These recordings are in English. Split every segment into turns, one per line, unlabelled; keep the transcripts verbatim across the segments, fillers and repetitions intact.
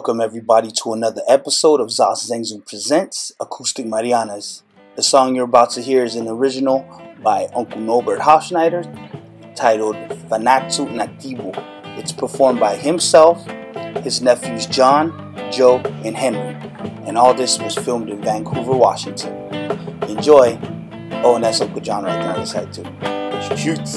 Welcome everybody to another episode of Zas Zengzu Presents Acoustic Marianas. The song you're about to hear is an original by Uncle Norbert Hofschneider titled Fanatsu Nativo. It's performed by himself, his nephews John, Joe, and Henry. And all this was filmed in Vancouver, Washington. Enjoy. Oh, and that's Uncle John right there on the side too. Shoots.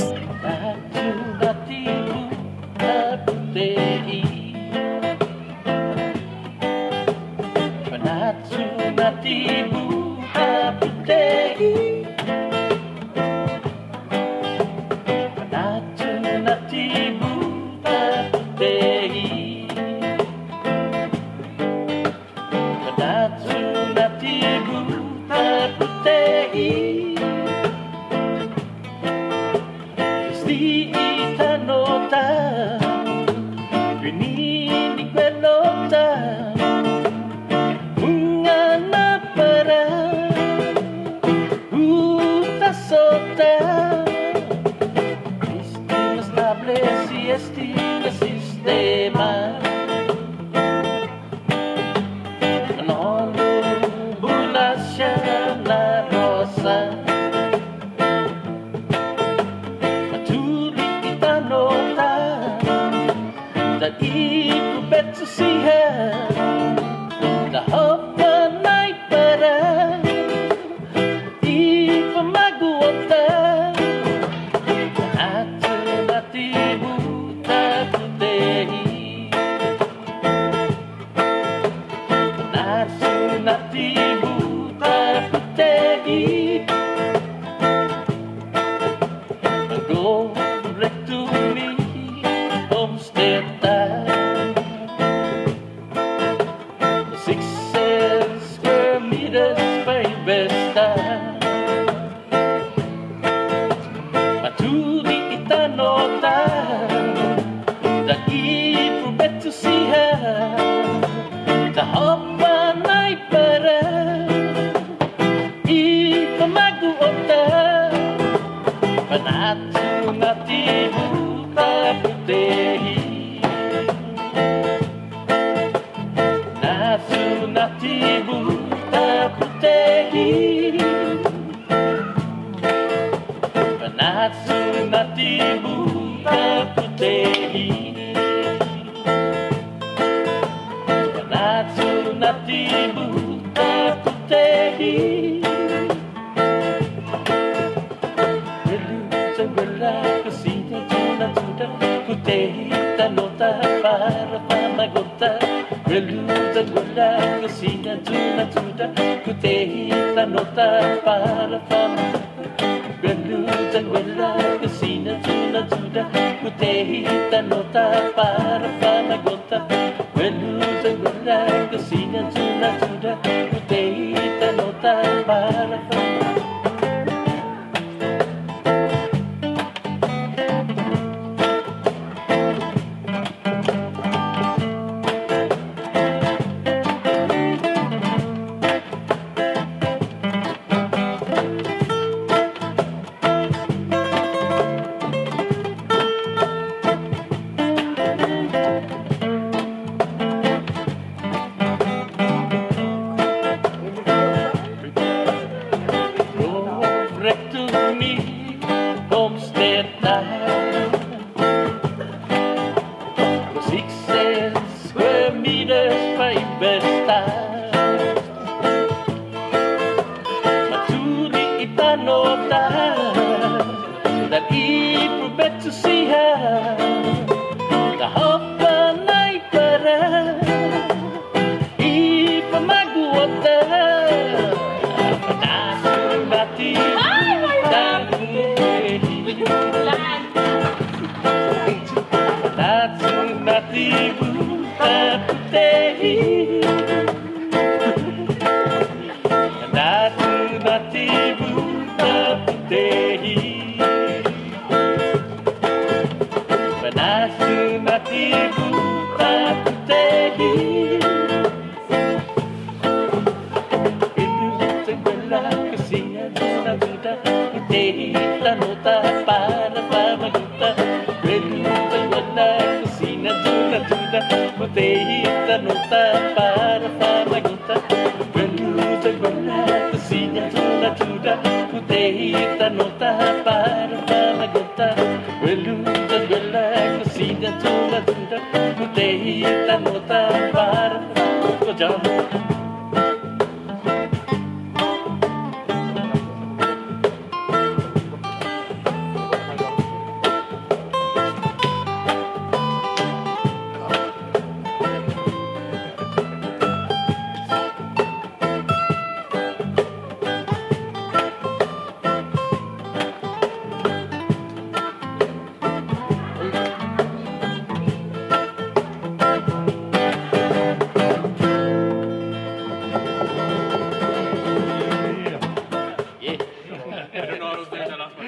Te nota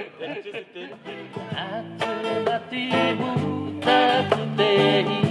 集まって歌って